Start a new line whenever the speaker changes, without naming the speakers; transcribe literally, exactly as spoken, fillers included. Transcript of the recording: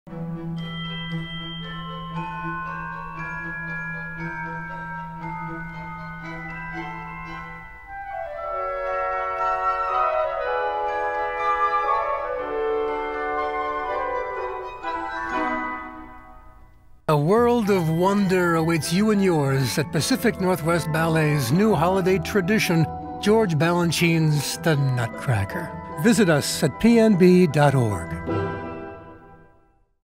A world of wonder awaits you and yours at Pacific Northwest Ballet's new holiday tradition, George Balanchine's The Nutcracker. Visit us at p n b dot org.